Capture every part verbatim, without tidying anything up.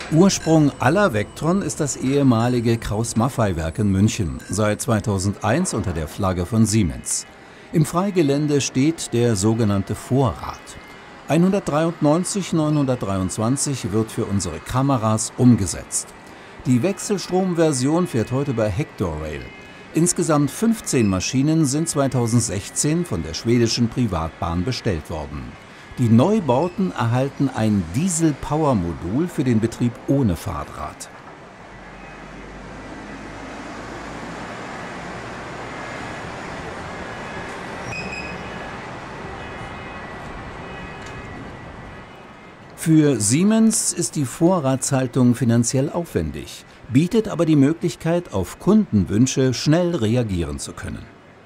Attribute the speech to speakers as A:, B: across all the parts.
A: Ursprung aller Vectron ist das ehemalige Krauss-Maffei-Werk in München, seit zweitausendeins unter der Flagge von Siemens. Im Freigelände steht der sogenannte Vorrat. hundertdreiundneunzig neunhundertdreiundzwanzig wird für unsere Kameras umgesetzt. Die Wechselstrom-Version fährt heute bei Hector Rail. Insgesamt fünfzehn Maschinen sind zweitausendsechzehn von der schwedischen Privatbahn bestellt worden. Die Neubauten erhalten ein Diesel-Power-Modul für den Betrieb ohne Fahrdraht. Für Siemens ist die Vorratshaltung finanziell aufwendig, bietet aber die Möglichkeit, auf Kundenwünsche schnell reagieren zu können.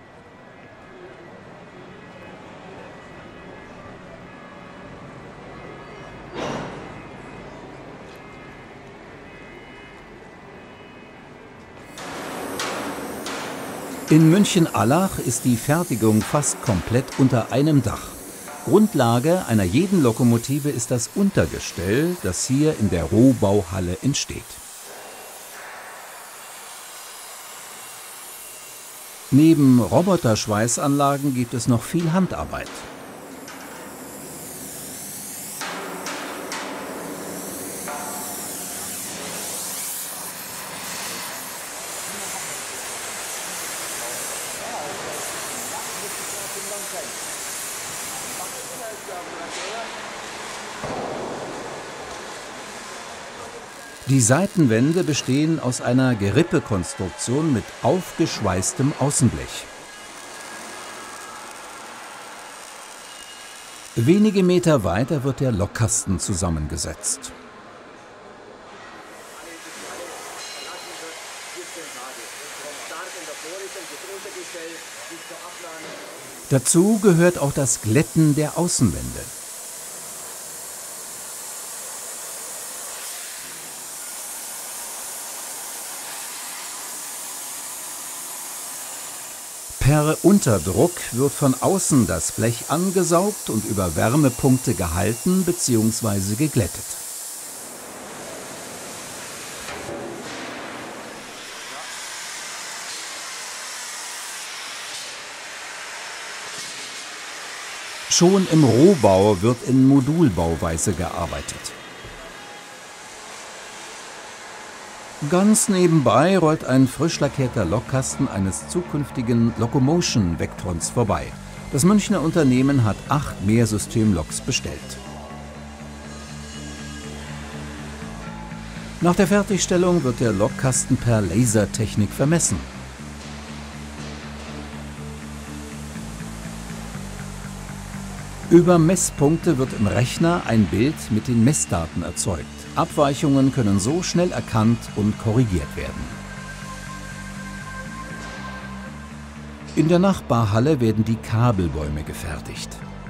A: In München-Allach ist die Fertigung fast komplett unter einem Dach. Grundlage einer jeden Lokomotive ist das Untergestell, das hier in der Rohbauhalle entsteht. Neben Roboterschweißanlagen gibt es noch viel Handarbeit. Die Seitenwände bestehen aus einer Gerippekonstruktion mit aufgeschweißtem Außenblech. Wenige Meter weiter wird der Lokkasten zusammengesetzt. Dazu gehört auch das Glätten der Außenwände. Per Unterdruck wird von außen das Blech angesaugt und über Wärmepunkte gehalten bzw. geglättet. Schon im Rohbau wird in Modulbauweise gearbeitet. Ganz nebenbei rollt ein frisch lackierter Lokkasten eines zukünftigen Locomotion-Vectrons vorbei. Das Münchner Unternehmen hat acht Mehrsystem-Loks bestellt. Nach der Fertigstellung wird der Lokkasten per Lasertechnik vermessen. Über Messpunkte wird im Rechner ein Bild mit den Messdaten erzeugt. Abweichungen können so schnell erkannt und korrigiert werden. In der Nachbarhalle werden die Kabelbäume gefertigt.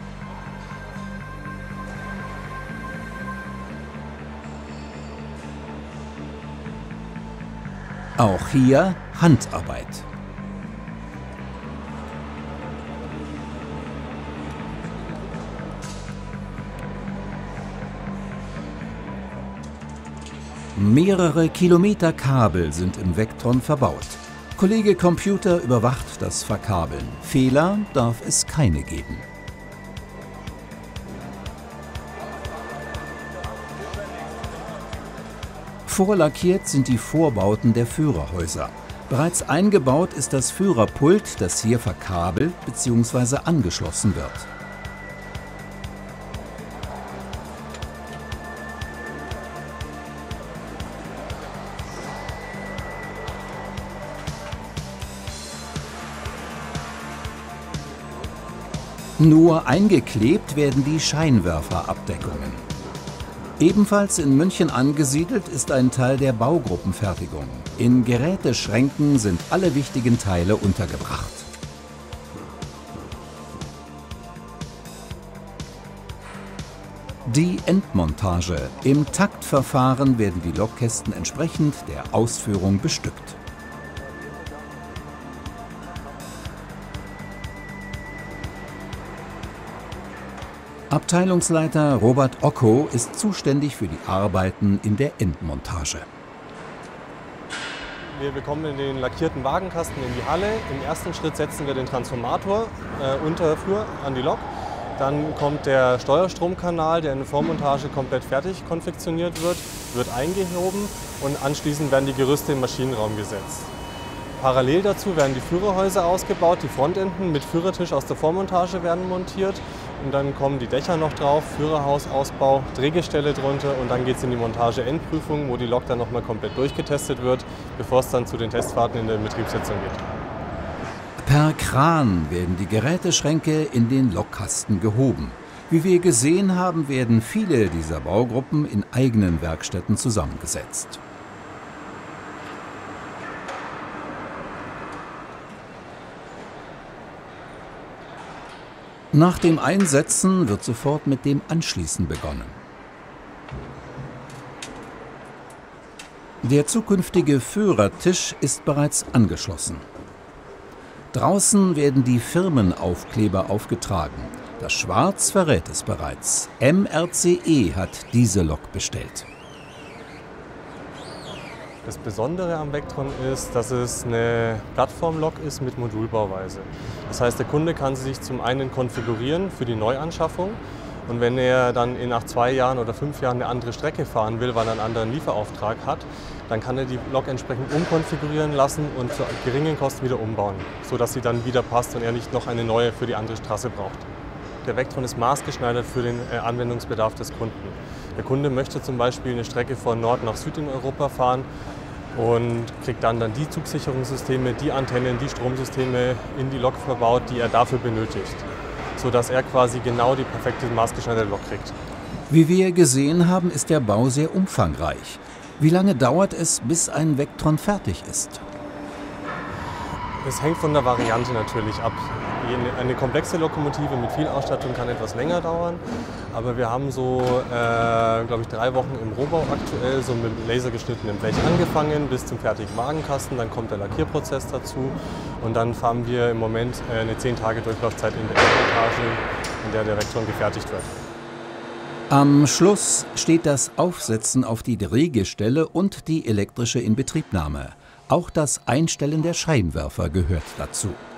A: Auch hier Handarbeit. Mehrere Kilometer Kabel sind im Vectron verbaut. Kollege Computer überwacht das Verkabeln. Fehler darf es keine geben. Vorlackiert sind die Vorbauten der Führerhäuser. Bereits eingebaut ist das Führerpult, das hier verkabelt bzw. angeschlossen wird. Nur eingeklebt werden die Scheinwerferabdeckungen. Ebenfalls in München angesiedelt ist ein Teil der Baugruppenfertigung. In Geräteschränken sind alle wichtigen Teile untergebracht. Die Endmontage. Im Taktverfahren werden die Lokkästen entsprechend der Ausführung bestückt. Abteilungsleiter Robert Ocko ist zuständig für die Arbeiten in der Endmontage.
B: Wir bekommen den lackierten Wagenkasten in die Halle. Im ersten Schritt setzen wir den Transformator äh, Unterflur an die Lok. Dann kommt der Steuerstromkanal, der in der Vormontage komplett fertig konfektioniert wird, wird eingehoben und anschließend werden die Gerüste im Maschinenraum gesetzt. Parallel dazu werden die Führerhäuser ausgebaut, die Frontenden mit Führertisch aus der Vormontage werden montiert und dann kommen die Dächer noch drauf, Führerhausausbau, Drehgestelle drunter und dann geht es in die Montage-Endprüfung, wo die Lok dann nochmal komplett durchgetestet wird, bevor es dann zu den Testfahrten in der Betriebssetzung geht.
A: Per Kran werden die Geräteschränke in den Lokkasten gehoben. Wie wir gesehen haben, werden viele dieser Baugruppen in eigenen Werkstätten zusammengesetzt. Nach dem Einsetzen wird sofort mit dem Anschließen begonnen. Der zukünftige Führertisch ist bereits angeschlossen. Draußen werden die Firmenaufkleber aufgetragen. Das Schwarz verrät es bereits. M R C E hat diese Lok bestellt.
B: Das Besondere am Vectron ist, dass es eine Plattformlok ist mit Modulbauweise. Das heißt, der Kunde kann sich zum einen konfigurieren für die Neuanschaffung und wenn er dann in nach zwei Jahren oder fünf Jahren eine andere Strecke fahren will, weil er einen anderen Lieferauftrag hat, dann kann er die Lok entsprechend umkonfigurieren lassen und zu geringen Kosten wieder umbauen, sodass sie dann wieder passt und er nicht noch eine neue für die andere Straße braucht. Der Vectron ist maßgeschneidert für den Anwendungsbedarf des Kunden. Der Kunde möchte zum Beispiel eine Strecke von Nord nach Süd in Europa fahren und kriegt dann, dann die Zugsicherungssysteme, die Antennen, die Stromsysteme in die Lok verbaut, die er dafür benötigt, sodass er quasi genau die perfekte maßgeschneiderte Lok kriegt.
A: Wie wir gesehen haben, ist der Bau sehr umfangreich. Wie lange dauert es, bis ein Vectron fertig ist?
B: Es hängt von der Variante natürlich ab. Eine komplexe Lokomotive mit viel Ausstattung kann etwas länger dauern, aber wir haben so, äh, glaube ich, drei Wochen im Rohbau aktuell, so mit lasergeschnittenem Blech angefangen bis zum fertigen Wagenkasten, dann kommt der Lackierprozess dazu und dann fahren wir im Moment äh, eine zehn Tage Durchlaufzeit in der Endmontage, in der der Vectron gefertigt wird.
A: Am Schluss steht das Aufsetzen auf die Drehgestelle und die elektrische Inbetriebnahme. Auch das Einstellen der Scheinwerfer gehört dazu.